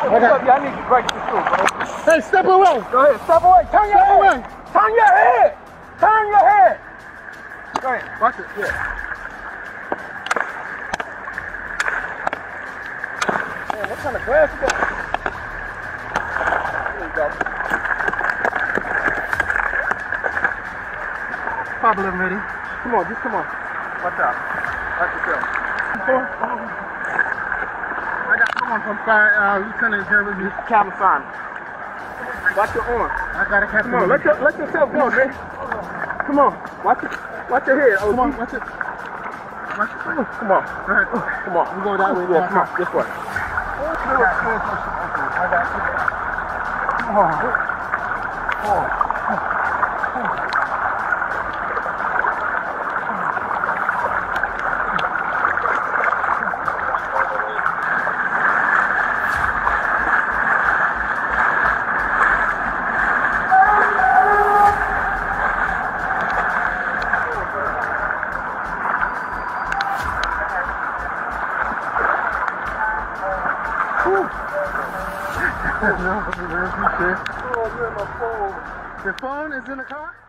Yeah, I need you to break the shoe, bro. Hey, step away. Go ahead, step away. Turn your head. Turn your head. Turn your head. Go ahead. Watch it. Yeah. Man, what kind of glass is that? There you go. Pop a little, lady. Come on, just come on. Watch out. Watch yourself. I got someone from Lieutenant Jeremy. Captain Simon. Watch your arm. I got a captain. Come on, let yourself go, man. Come on. Watch your head. Oh, come on, watch it. Watch it. Come on. All right. Come on. We go that way. Yeah, come on. This way. I got you. Your phone is in the car?